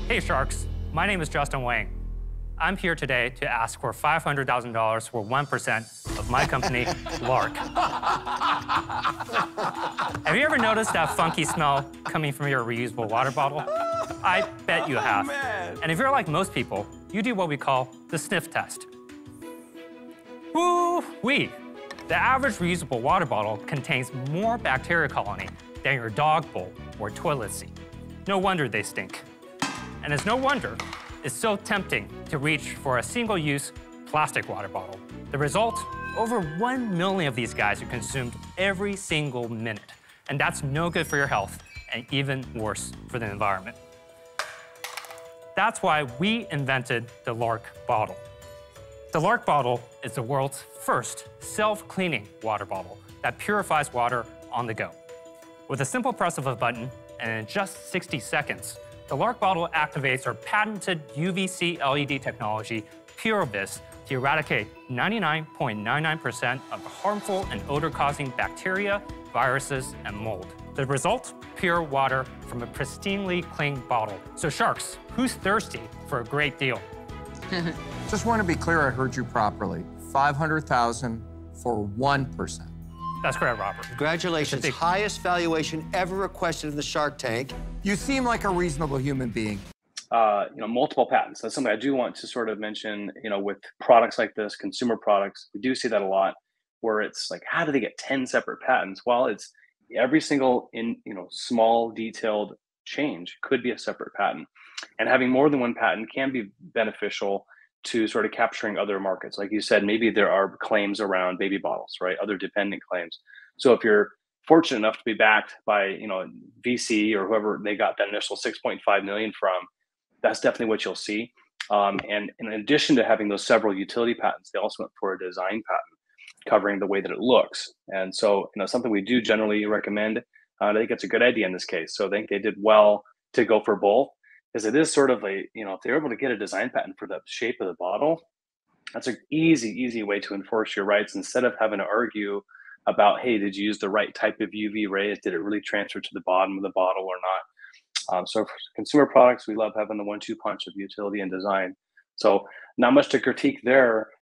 Hey Sharks, my name is Justin Wang. I'm here today to ask for $500,000 for 1% of my company, Lark. Have you ever noticed that funky smell coming from your reusable water bottle? I bet you have. Man. And if you're like most people, you do what we call the sniff test. Woo-wee! The average reusable water bottle contains more bacteria colony than your dog bowl or toilet seat. No wonder they stink. And it's no wonder it's so tempting to reach for a single-use plastic water bottle. The result? Over 1 million of these guys are consumed every single minute. And that's no good for your health, and even worse for the environment. That's why we invented the Lark bottle. The Lark bottle is the world's first self-cleaning water bottle that purifies water on the go. With a simple press of a button, and in just 60 seconds, the Lark bottle activates our patented UVC LED technology, PureVis, to eradicate 99.99% of harmful and odor-causing bacteria, viruses, and mold. The result? Pure water from a pristinely clean bottle. So Sharks, who's thirsty for a great deal? Just want to be clear I heard you properly. $500,000 for 1%. That's correct, Robert. Congratulations, highest valuation ever requested in the Shark Tank. You seem like a reasonable human being. Multiple patents. That's something I do want to sort of mention, with products like this, consumer products, we do see that a lot where it's like, how do they get 10 separate patents? Well, it's every single small detailed change could be a separate patent. And having more than one patent can be beneficial to sort of capturing other markets. Like you said, maybe there are claims around baby bottles, right? Other dependent claims. So if you're fortunate enough to be backed by, VC or whoever they got that initial 6.5 million from, that's definitely what you'll see. And in addition to having those several utility patents, they also went for a design patent covering the way that it looks. And so, something we do generally recommend, I think it's a good idea in this case. So I think they did well to go for both, because it is sort of if they're able to get a design patent for the shape of the bottle, that's an easy way to enforce your rights instead of having to argue about, hey, did you use the right type of UV rays? Did it really transfer to the bottom of the bottle or not? So for consumer products, we love having the 1-2 punch of utility and design. So not much to critique there.